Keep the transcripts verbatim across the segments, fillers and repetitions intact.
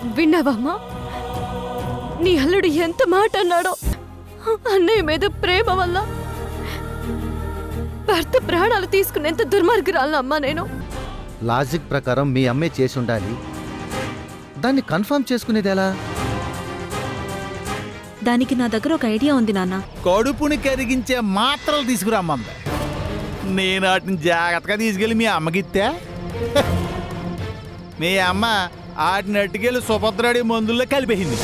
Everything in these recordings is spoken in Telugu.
విన్నావమ్మా? నీ అల్లుడు ఎంత మాట అన్నాడో. అన్నయ్య మీద ప్రేమ వల్ల భర్త ప్రాణాలు తీసుకునేంత దుర్మార్గురాలమ్మా నేను. లాజిక్ ప్రకారం మీ అమ్మే చేసి ఉండాలి. దాన్ని కన్ఫర్మ్ చేసుకునేది ఎలా? దానికి నా దగ్గర ఒక ఐడియా ఉంది నాన్న. కడుపుని కరిగించే మాత్రలు తీసుకురామ్మంది. నేను వాటిని జాగ్రత్తగా తీసుకెళ్ళి మీ అమ్మకిస్తే మీ అమ్మ వాటిని అట్టుకెళ్ళి సుభద్రాడి మందుల్లో కలిపేసింది.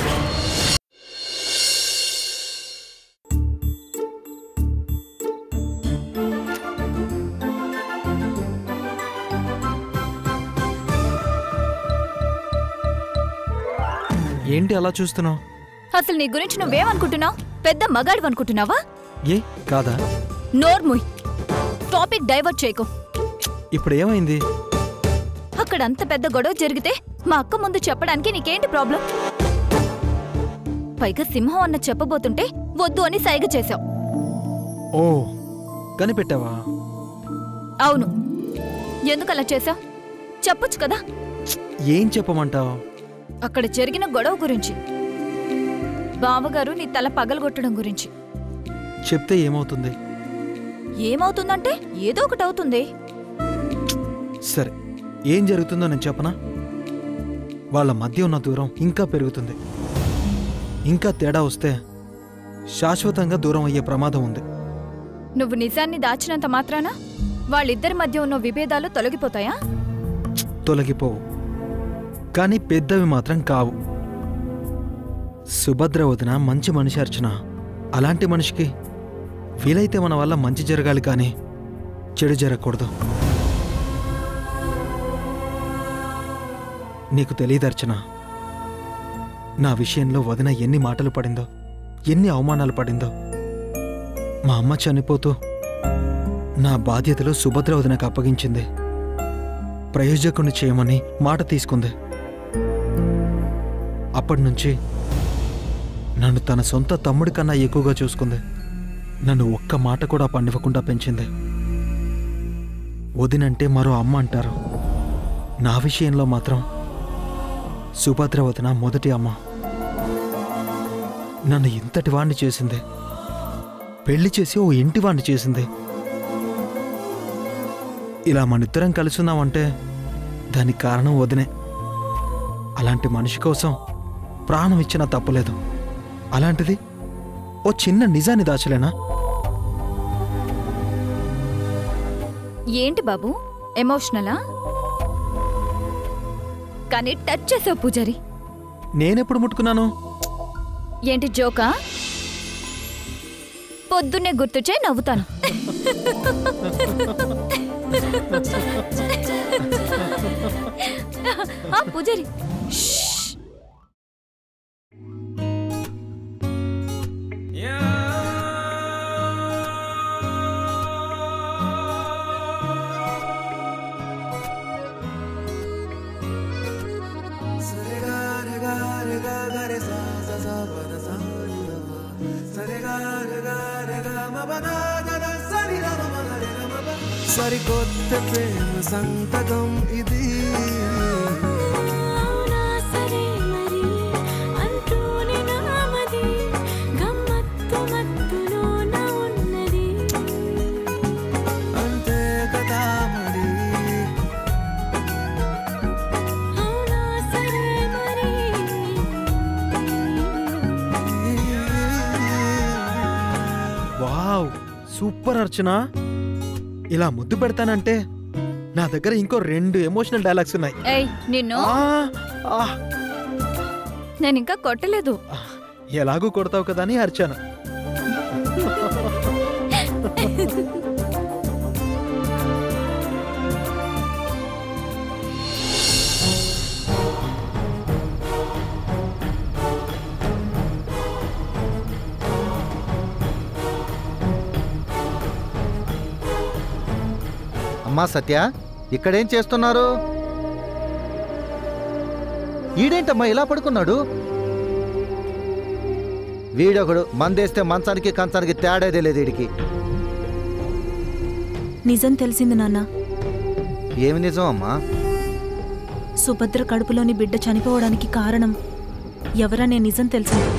ఏంటి అలా చూస్తున్నావు? అసలు నీ గురించి నువ్వేమనుకుంటున్నావు? పెద్ద మగాడు అనుకుంటున్నావా? ఏ కాదా? నోర్ముయ్, టాపిక్ డైవర్ట్ చేయకు. ఇప్పుడు ఏమైంది? అక్కడ అంత పెద్ద గొడవ జరిగితే మా అక్క ముందు చెప్పడానికి నీకేంటి ప్రాబ్లం? పైగా సింహం అన్న చెప్పబోతుంటే వద్దు అని సైగ చేశావు. ఓ, కనిపెట్టావా? అవును. ఎందుకలా చేశావు? చెప్పొచ్చు కదా. ఏం చెప్పమంటావు? అక్కడ జరిగిన గొడవ గురించి, బావగారు నీ తల పగలగొట్టడం గురించి. చెప్తే ఏమవుతుంది? ఏమవుతుందంటే ఏదో ఒకటి అవుతుంది. సరే, ఏం జరుగుతుందో నేను చెప్పనా? వాళ్ళ మధ్య ఉన్న దూరం ఇంకా పెరుగుతుంది. ఇంకా తేడా వస్తే శాశ్వతంగా దూరం అయ్యే ప్రమాదం ఉంది. నువ్వు నిజాన్ని దాచినంత మాత్రాన వాళ్ళిద్దరి మధ్య ఉన్న విభేదాలు తొలగిపోతాయా? తొలగిపోవు, కానీ పెద్దవి మాత్రం కావు. సుభద్ర వదిన మంచి మనిషి అర్చన. అలాంటి మనిషికి వీలైతే మన వల్ల మంచి జరగాలి, కానీ చెడు జరగకూడదు. నీకు తెలియదు అర్చన, నా విషయంలో వదిన ఎన్ని మాటలు పడిందో, ఎన్ని అవమానాలు పడిందో. మా అమ్మ చనిపోతూ నా బాధ్యతలు సుభద్ర వదినకు అప్పగించింది. ప్రయోజకుని చేయమని మాట తీసుకుంది. అప్పటినుంచి నన్ను తన సొంత తమ్ముడి కన్నా ఎక్కువగా చూసుకుంది. నన్ను ఒక్క మాట కూడా పండివ్వకుండా పెంచింది. వదినంటే మరో అమ్మ అంటారు. నా విషయంలో మాత్రం సుభద్ర వదిన మొదటి అమ్మ. నన్ను ఇంతటి వాణ్ణి చేసింది. పెళ్లి చేసి ఓ ఇంటి వాణ్ణి చేసింది. ఇలా మనిద్దరం కలుసున్నామంటే దానికి కారణం వదినే. అలాంటి మనిషి కోసం ప్రాణం ఇచ్చినా తప్పులేదు. అలాంటిది ఓ చిన్న నిజాన్ని దాచలేనా? ఏంటి బాబు, ఎమోషనలా? కానీ టచ్ చేసావు పూజారి. నేనెప్పుడు ముట్టుకున్నాను? ఏంటి జోకా? పొద్దున్నే గుర్తుచే నవ్వుతాను. పూజారి సరికొత్త ప్రేమ సంతకం ఇది. అంతే కదా మరి. Wow, super Archana. ఇలా ముద్దు పెడతానంటే నా దగ్గర ఇంకో రెండు ఎమోషనల్ డైలాగ్స్ ఉన్నాయి. ఏయ్ నిన్ను నేను ఇంకా కొట్టలేదు. ఎలాగూ కొడతావు కదా అని అర్చన. అమ్మా సత్య, ఇక్కడేం చేస్తున్నారు? ఈడేంటమ్మా ఇలా పడుకున్నాడు? వీడొకడు మందేస్తే మంచానికి కంచానికి తేడాదే లేదు వీడికి. నిజం తెలిసింది నాన్న. ఏమి నిజం అమ్మా? సుభద్ర కడుపులోని బిడ్డ చనిపోవడానికి కారణం ఎవరనే నిజం తెలిసింది.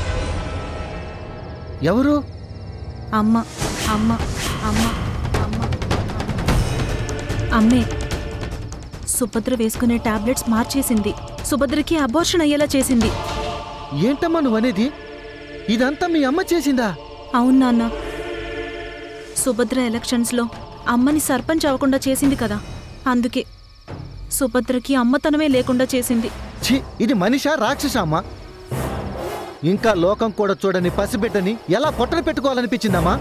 ఎవరు? అమ్మ అమ్మ అమ్మ అమ్మ అమ్మే సుభద్ర వేసుకునే టాబ్లెట్స్ మార్చేసింది. సుభద్రకి అబార్షన్ అయ్యేలా చేసింది. ఏంటమ్మా నువ్వనేది? ఇదంతా మీ అమ్మ చేసిందా? అవును నాన్న. సుభద్ర ఎలక్షన్స్లో అమ్మని సర్పంచ్ అవ్వకుండా చేసింది కదా, అందుకే సుభద్రకి అమ్మతనమే లేకుండా చేసింది. ఛీ, ఇది మనిషా రాక్షసా అమ్మా? ఇంకా లోకం కూడా చూడని పసిబిడ్డని ఎలా పొట్టన పెట్టుకోవాలనిపించిందమ్మా?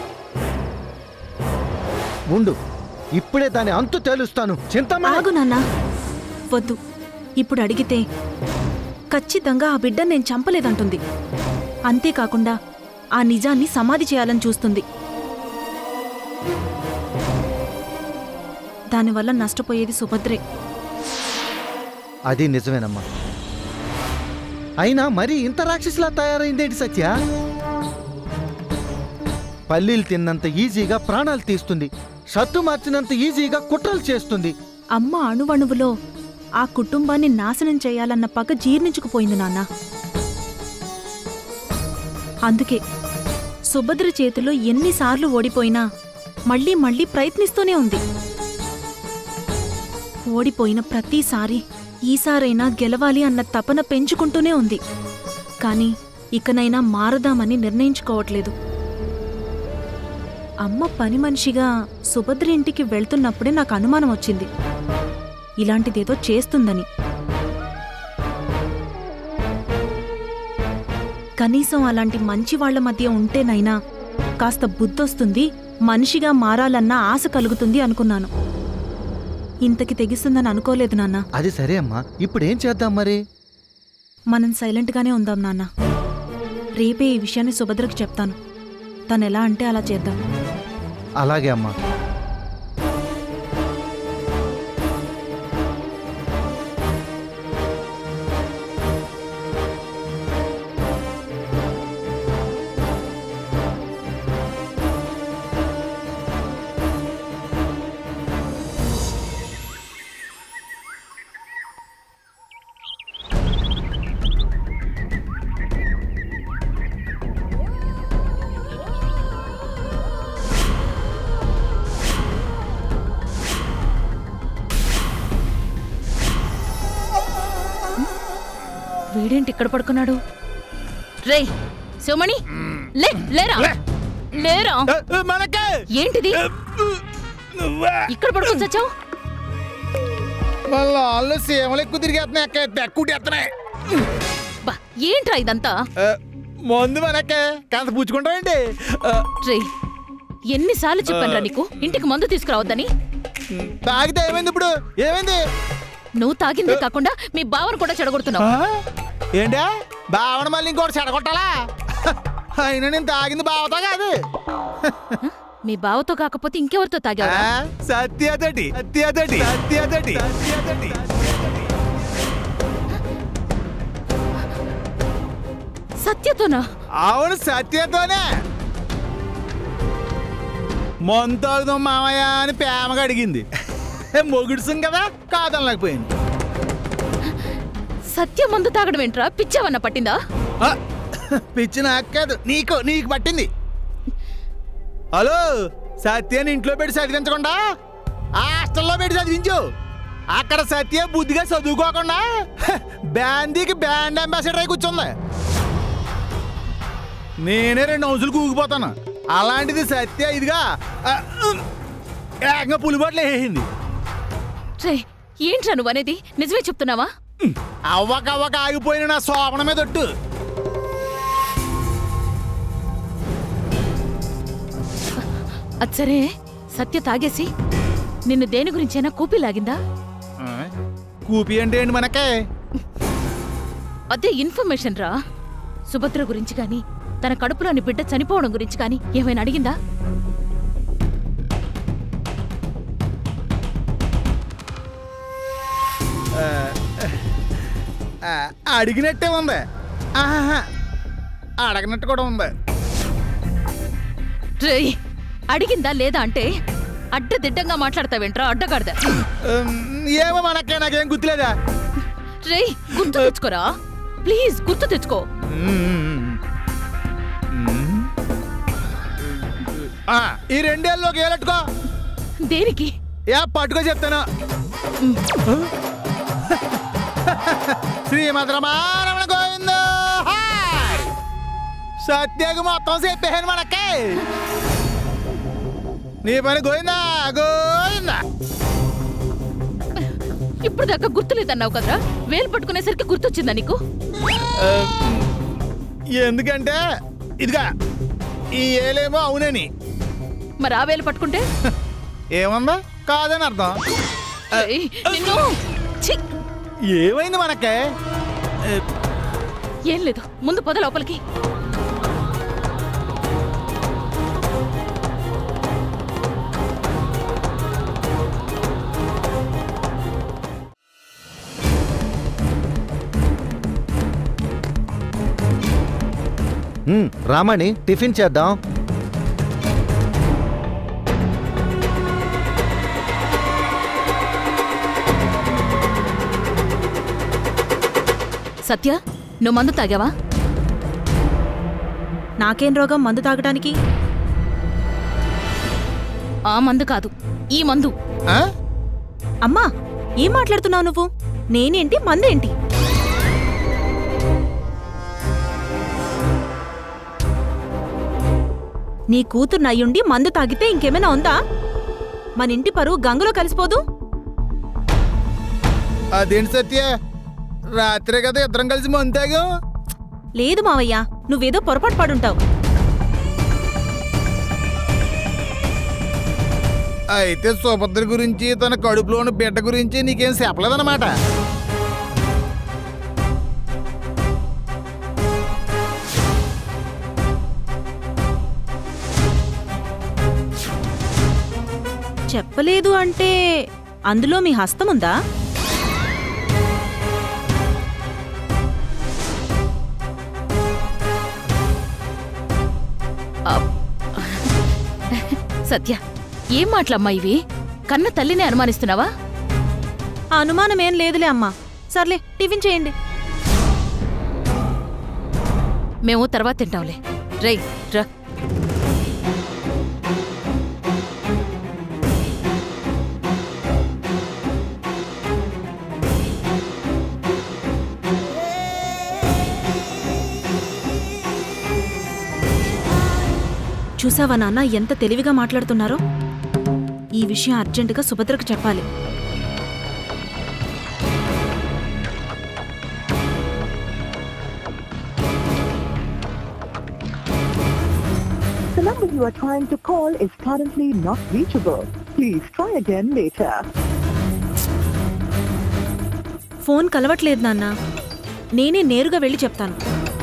ఉండు, ఇప్పుడే దాని అంతు తేలుస్తాను. చింతమణి ఆగు నాన్న, వద్దు. ఇప్పుడు అడిగితే ఖచ్చితంగా ఆ బిడ్డ నేను చంపలేదంటుంది. అంతేకాకుండా ఆ నిజాన్ని సమాధి చేయాలని చూస్తుంది. దానివల్ల నష్టపోయేది సుభద్రే. అది నిజమేనమ్మా. అయినా మరి ఇంత రాక్షసులా తయారైందేంటి సత్య? పల్లీలు తిన్నంత ఈజీగా ప్రాణాలు తీస్తుంది, షత్తు మార్చినంత ఈజీగా కుట్రలు చేస్తుంది. అమ్మ అణువణువులో ఆ కుటుంబాన్ని నాశనం చేయాలన్న పగ జీర్ణించుకుపోయింది నాన్న. అందుకే సుభద్ర చేతిలో ఎన్నిసార్లు ఓడిపోయినా మళ్ళీ మళ్ళీ ప్రయత్నిస్తూనే ఉంది. ఓడిపోయిన ప్రతిసారి ఈసారైనా గెలవాలి అన్న తపన పెంచుకుంటూనే ఉంది. కానీ ఇకనైనా మారదామని నిర్ణయించుకోవట్లేదు. అమ్మ పని మనిషిగా సుభద్ర ఇంటికి వెళ్తున్నప్పుడే నాకు అనుమానం వచ్చింది, ఇలాంటిదేదో చేస్తుందని. కనీసం అలాంటి మంచి వాళ్ల మధ్య ఉంటేనైనా కాస్త బుద్ధొస్తుంది, మనిషిగా మారాలన్న ఆశ కలుగుతుంది అనుకున్నాను. ఇంతకి తెగిస్తుందని అనుకోలేదు నాన్న. అది సరే అమ్మా, ఇప్పుడేం చేద్దాం మరి? మనం సైలెంట్గానే ఉందాం నాన్న. రేపే ఈ విషయాన్ని సుభద్రకి చెప్తాను. తనెలా అంటే అలా చేద్దాం. అలాగే అమ్మా. వీడేంటి ఇక్కడ పడుకున్నాడు? రే శివమణి, లే లేరా లేరా. ఏంటిది ఇక్కడ పడుకొని చచ్చావు? వాళ్ళు సీమలు ఎక్కువ తిరిగేస్తున్నాయి. ఏంట్రా ఇదంతా? మందు మనకే కాంత పుచ్చుకుంటామండి. రే ఎన్నిసార్లు చెప్పానురా నీకు ఇంటికి మందు తీసుకురావద్దని? తాగితే ఏమైంది ఇప్పుడు? ఏమైంది? నువ్వు తాగిందే కాకుండా మీ బావను కూడా చెడగొడుతున్నావు. ఏంటా బావన మళ్ళీ ఇంకోటి చెడగొట్టాలా? అయినా నేను తాగింది బావతో కాదు. మీ బావతో కాకపోతే ఇంకెవరితో తాగావా? సత్యతోటి సత్యతోటి సత్యతోటి సత్యతోటి సత్యతోనా? అవును, సత్యతోనే. మొంతాడుదాం మామయ్య అని ప్రేమగా అడిగింది. మొగుడుసం కదా, కాదనలేకపోయింది. సత్య మందు తాగడం ఏంట్రా? పిచ్చావన్న పట్టిందా? పిచ్చి నాకు కాదు, నీకు నీకు పట్టింది. హలో, సత్యాన్ని ఇంట్లో పెట్టి చదివించకుండా హాస్టల్లో పెట్టి చదివించు. అక్కడ సత్య బుద్ధిగా చదువుకోకుండా బ్యాండీకి బ్యాండ్ అంబాసిడర్ అయి కూర్చుంది. నేనే రెండు హౌసులు కూగిపోతాను. అలాంటిది సత్య ఇదిగా ఏకంగా పులిబాట్లు వేసింది. ఏంట్రా నువ్వు అనేది? నిజమే చెప్తున్నావా? అవ్వకవ్వక ఆగిపోయిన నా శోభన మీద ఒట్టు. అది సరే, సత్య తాగేసి నిన్ను దేని గురించైనా కూపి లాగిందా? కూపి అంటే ఏంటి మనకే? అదే ఇన్ఫర్మేషన్ రా. సుభద్ర గురించి గాని, తన కడుపులోని బిడ్డ చనిపోవడం గురించి గాని ఏమైనా అడిగిందా? అడిగినట్టే ఉంది, అడగనట్టు కూడా ఉంది. రేయ్, అడిగిందా లేదా అంటే అడ్డదిడ్డంగా మాట్లాడతావేంట్రా అడ్డగాడిద. ఏమో మనకే నాకేం గుర్తులేదా. రేయ్ గుర్తు తెచ్చుకోరా ప్లీజ్, గుర్తు తెచ్చుకో. ఆ, ఈ రెండేళ్ళలోకి ఏలెట్టుకో. దేనికి? ఏ పట్టుకో చెప్తాను. శ్రీమద్ రమారమణ గోవింద. సత్యకు మొత్తం చెప్పేసాను మనకే. నీ పని గోవిందా గోవిందా. ఇప్పుడు దాకా గుర్తులేదన్నావు కదరా, వేలు పట్టుకునేసరికి గుర్తొచ్చిందా నీకు? ఎందుకంటే ఇదిగా ఈ ఏలేమో అవునని. మరి ఆ వేలు పట్టుకుంటే ఏముందా కాదని అర్థం. ఏయ్, నిన్ను ఛీ! ఏమైంది మనకే? ఏం లేదు, ముందు పొద లోపలికి. ఉమ్, రామణి టిఫిన్ చేద్దాం. సత్య, నువ్వు మందు తాగావా? నాకేం రోగం మందు తాగడానికి? ఆ మందు కాదు, ఈ మందు. ఆ? అమ్మా, ఏం మాట్లాడుతున్నావు నువ్వు? నేనేంటి మందేంటి? నీ కూతురు నయ్యుండి మందు తాగితే ఇంకేమైనా ఉందా? మన ఇంటి పరువు గంగలో కలిసిపోదు? అదేంటి సత్య, రాత్రే కదా ఇద్దరం కలిసి మంతాగా. లేదు మావయ్య, నువ్వేదో పొరపాటు పడుంటావు. అయితే సుభద్ర గురించి తన కడుపులోని బిడ్డ గురించి నీకేం చెప్పలేదన్నమాట. చెప్పలేదు అంటే అందులో మీ హస్తముందా? సత్య, ఏం మాటలమ్మా ఇవి? కన్న తల్లిని అనుమానిస్తున్నావా? ఆ అనుమానమేం లేదులే అమ్మా. సర్లే, టిఫిన్ చేయండి. మేము తర్వాత తింటాంలే. రేయ్ రా. చూసావా నాన్న ఎంత తెలివిగా మాట్లాడుతున్నారో? ఈ విషయం అర్జెంటుగా సుభద్రకు చెప్పాలి. The number you are trying to call is currently not reachable. Please try again later. Phone కలవట్లేదు నాన్న. నేనే నేరుగా వెళ్ళి చెప్తాను.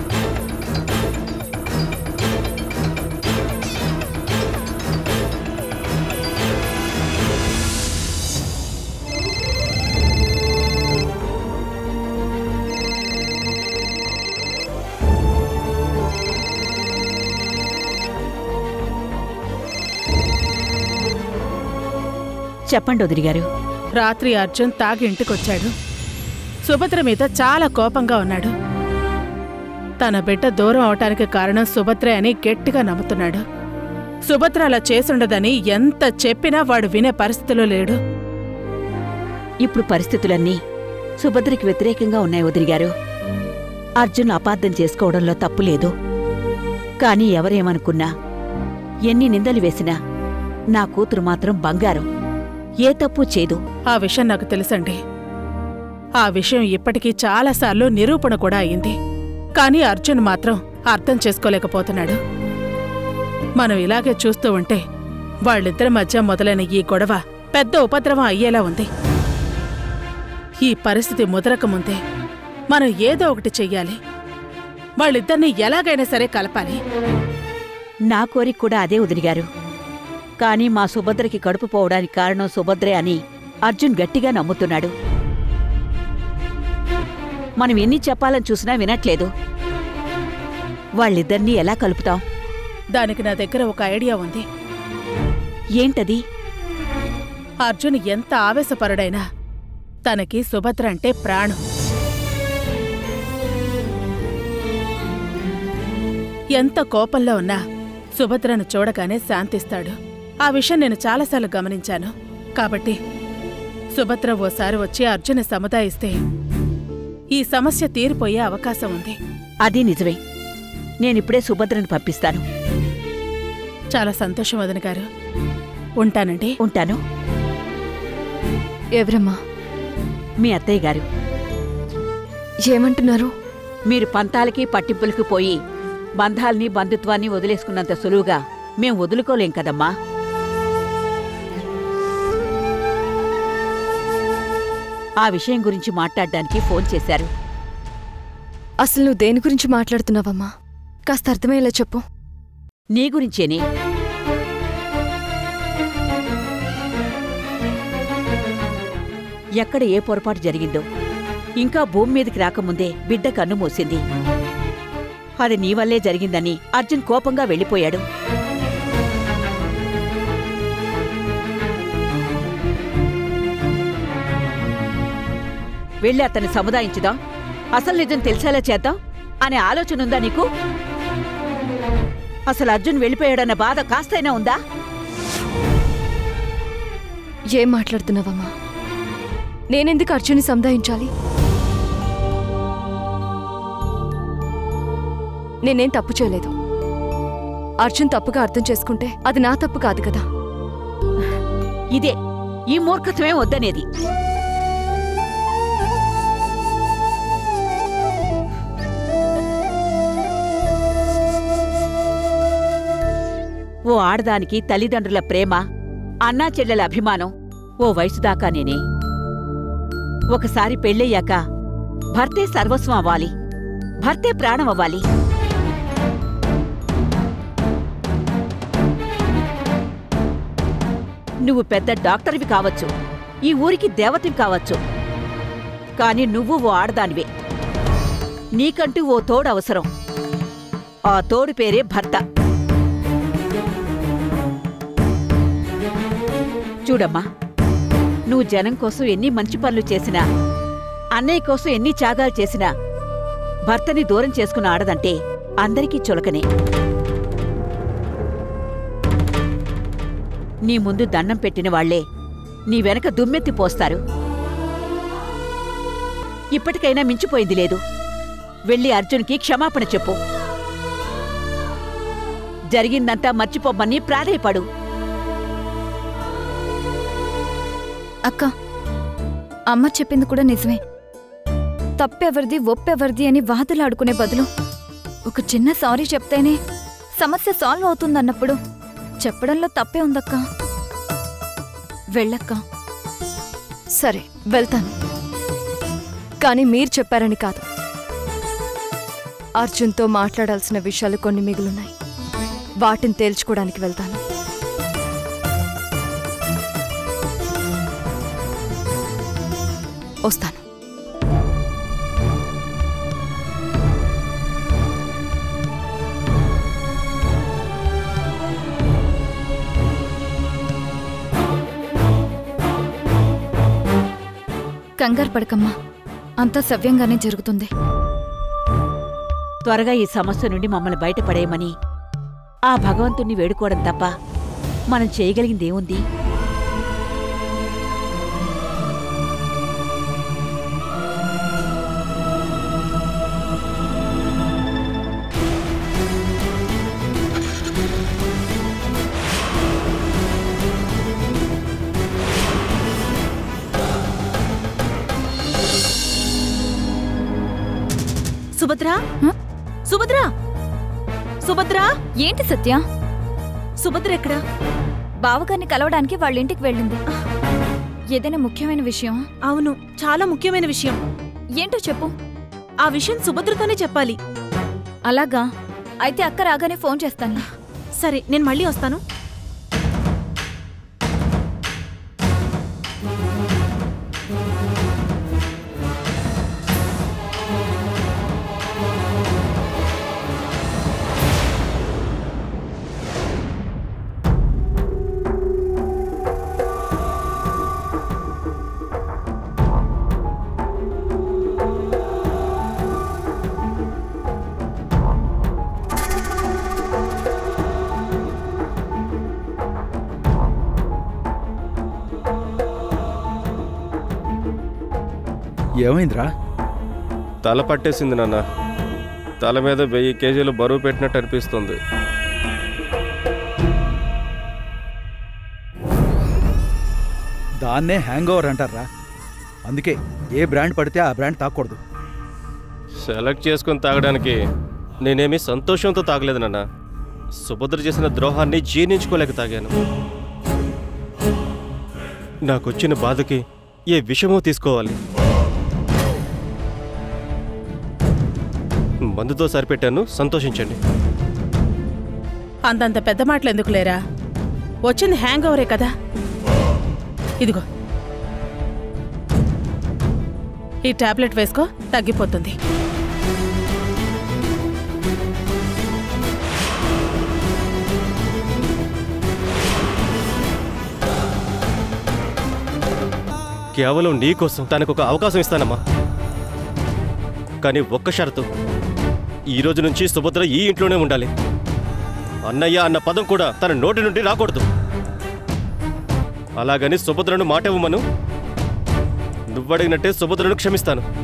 చెప్పండి వదిలి గారు. రాత్రి అర్జున్ తాగి ఇంటికొచ్చాడు. సుభద్ర మీద చాలా కోపంగా ఉన్నాడు. తన బిడ్డ దూరం అవటానికి కారణం సుభద్రే అని గట్టిగా నమ్ముతున్నాడు. సుభద్ర అలా చేసుండదని ఎంత చెప్పినా వాడు వినే పరిస్థితిలో లేడు. ఇప్పుడు పరిస్థితులన్నీ సుభద్రకి వ్యతిరేకంగా ఉన్నాయి వదిలి గారు. అర్జున్ అపార్థం చేసుకోవడంలో తప్పు లేదు. కాని ఎవరేమనుకున్నా, ఎన్ని నిందలు వేసినా నా కూతురు మాత్రం బంగారం, ఏ తప్పు చేదు. ఆ విషయం నాకు తెలుసండి. ఆ విషయం ఇప్పటికీ చాలాసార్లు నిరూపణ కూడా అయింది. కాని అర్జున్ మాత్రం అర్థం చేసుకోలేకపోతున్నాడు. మనం ఇలాగే చూస్తూ ఉంటే వాళ్ళిద్దరి మధ్య మొదలైన ఈ గొడవ పెద్ద ఉపద్రవం అయ్యేలా ఉంది. ఈ పరిస్థితి ముదరకముందే మనం ఏదో ఒకటి చెయ్యాలి. వాళ్ళిద్దరినీ ఎలాగైనా సరే కలపాలి. నా కోరిక కూడా అదే వదిలిగారు. కాని మా సుభద్రకి కడుపు పోవడానికి కారణం సుభద్రే అని అర్జున్ గట్టిగా నమ్ముతున్నాడు. మనం ఎన్ని చెప్పాలని చూసినా వినట్లేదు. వాళ్ళిద్దరినీ ఎలా కలుపుతాం? దానికి నా దగ్గర ఒక ఐడియా ఉంది. ఏంటది? అర్జున్ ఎంత ఆవేశపరుడైనా తనకి సుభద్ర అంటే ప్రాణం. ఎంత కోపంలో ఉన్నా సుభద్రను చూడగానే శాంతిస్తాడు. ఆ విషయం నేను చాలాసార్లు గమనించాను. కాబట్టి సుభద్ర ఓసారి వచ్చి అర్జున్ని సముదాయిస్తే ఈ సమస్య తీరిపోయే అవకాశం ఉంది. అది నిజమే. నేనిప్పుడే సుభద్రను పంపిస్తాను. చాలా సంతోషం వదిన గారు. ఉంటానండి. ఉంటాను. ఎవరమ్మా? మీ అత్తయ్య గారు. ఏమంటున్నారు? మీరు పంతాలకి పట్టింపులకి పోయి బంధాల్ని బంధుత్వాన్ని వదిలేసుకున్నంత సులువుగా మేం వదులుకోలేం కదమ్మా. ఆ విషయం గురించి మాట్లాడడానికి ఫోన్ చేశారు. అసలు నువ్వు దేని గురించి మాట్లాడుతున్నావమ్మా? కాస్త అర్థమయ్యేలా చెప్పు. నీ గురించేనే. ఎక్కడ ఏ పొరపాటు జరిగిందో ఇంకా భూమి మీదకి రాకముందే బిడ్డ కన్ను మూసింది. అది నీ వల్లే జరిగిందని అర్జున్ కోపంగా వెళ్ళిపోయాడు. వెళ్ళి అతన్ని సముదాయించుదాం, అసలు నిజం తెలిసేలా చేద్దాం అనే ఆలోచనుందా నీకు? అసలు అర్జున్ వెళ్ళిపోయాడన్న బాధ కాస్తైనా ఉందా? ఏం మాట్లాడుతున్నావమ్మా? నేనెందుకు అర్జున్ని సముదాయించాలి? నేనేం తప్పు చేయలేదు. అర్జున్ తప్పుగా అర్థం చేసుకుంటే అది నా తప్పు కాదు కదా. ఇదే ఈ మూర్ఖత్వమే వద్దనేది. ఓ ఆడదానికి తల్లిదండ్రుల ప్రేమ, అన్నా చెల్లెల అభిమానం ఓ వయసు దాకా నేనే. ఒకసారి పెళ్ళయ్యాక భర్తే సర్వస్వం అవ్వాలి, భర్తే ప్రాణం అవ్వాలి. నువ్వు పెద్ద డాక్టర్వి కావచ్చు, ఈ ఊరికి దేవతవి కావచ్చు, కాని నువ్వు ఓ ఆడదానివే. నీకంటూ ఓ తోడు అవసరం. ఆ తోడు పేరే భర్త. చూడమ్మా, నువ్వు జనం కోసం ఎన్ని మంచి పనులు చేసినా, అన్నయ్య కోసం ఎన్ని త్యాగాలు చేసినా భర్తని దూరం చేసుకున్న ఆడదంటే అందరికీ చులకనే. నీ ముందు దండం పెట్టిన వాళ్లే నీ వెనక దుమ్మెత్తి పోస్తారు. ఇప్పటికైనా మించిపోయింది లేదు. వెళ్ళి అర్జున్కి క్షమాపణ చెప్పు. జరిగిందంతా మర్చిపోమ్మని ప్రాధేయపడు. అక్క, అమ్మ చెప్పింది కూడా నిజమే. తప్పెవరిది ఒప్పెవరిది అని వాదులాడుకునే బదులు ఒక చిన్న సారీ చెప్తేనే సమస్య సాల్వ్ అవుతుందన్నప్పుడు చెప్పడంలో తప్పే ఉందక్క. వెళ్ళక్క. సరే, వెళ్తాను. కానీ మీరు చెప్పారని కాదు. అర్జున్తో మాట్లాడాల్సిన విషయాలు కొన్ని మిగులున్నాయి. వాటిని తేల్చుకోవడానికి వెళ్తాను. వస్తాను. కంగారు పడకమ్మా, అంతా సవ్యంగానే జరుగుతుంది. త్వరగా ఈ సమస్య నుండి మమ్మల్ని బయటపడేయమని ఆ భగవంతుణ్ణి వేడుకోవడం తప్ప మనం చేయగలిగిందేముంది? సుభద్రా, సుభద్రా, సుభద్రా. ఏంటి సత్య? సుభద్ర ఎక్కడా? బావగారిని కలవడానికి వాళ్ళ ఇంటికి వెళ్ళింది. ఏదైనా ముఖ్యమైన విషయం? అవును, చాలా ముఖ్యమైన విషయం. ఏంటో చెప్పు. ఆ విషయం సుభద్రతోనే చెప్పాలి. అలాగా? అయితే అక్క రాగానే ఫోన్ చేస్తాను. సరే, నేను మళ్ళీ వస్తాను. ఏమైందిరా? తల పట్టేసింది నాన్న. తల మీద వెయ్యి కేజీలు బరువు పెట్టినట్టు అనిపిస్తుంది. దాన్నే హ్యాంగ్ ఓవర్ అంటారా. అందుకే ఏ బ్రాండ్ పడితే ఆ బ్రాండ్ తాగకూడదు. సెలెక్ట్ చేసుకుని తాగడానికి నేనేమి సంతోషంతో తాగలేదు నాన్న. సుభద్ర చేసిన ద్రోహాన్ని జీర్ణించుకోలేక తాగాను. నాకొచ్చిన బాధకి ఏ విషమో తీసుకోవాలి. మందుతో సరిపెట్టాను, సంతోషించండి. అంతంత పెద్ద మాటలు ఎందుకు లేరా? వచ్చింది హ్యాంగ్ ఓవరే కదా. ఇదిగో ఈ టాబ్లెట్ వేసుకో, తగ్గిపోతుంది. కేవలం నీకోసం తనకు ఒక అవకాశం ఇస్తానమ్మా. కానీ ఒక్క షరతు, ఈ రోజు నుంచి సుభద్ర ఈ ఇంట్లోనే ఉండాలి. అన్నయ్య అన్న పదం కూడా తన నోటి నుండి రాకూడదు. అలాగని సుభద్రను మాట ఇవ్వమను. నువ్వడిగినట్టే సుభద్రను క్షమిస్తాను.